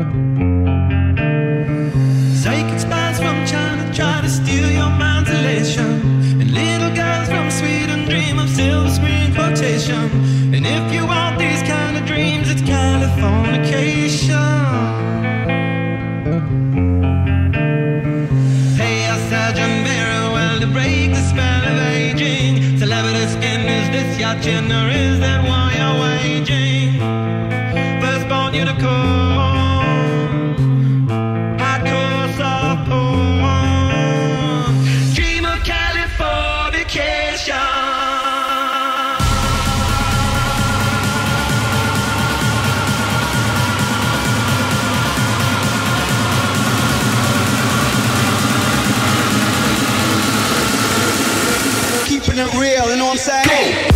Sacred spies from China try to steal your mind's elation, and little girls from Sweden dream of silver screen quotation. And if you want these kind of dreams, it's Californication. Hey, I surgeon very well to break the spell of aging. Celebrity skin, is this your chin or is that why you're waging? Firstborn unicorn, hardcore soft porn. Dream of Californication. Keeping it real, you know what I'm saying?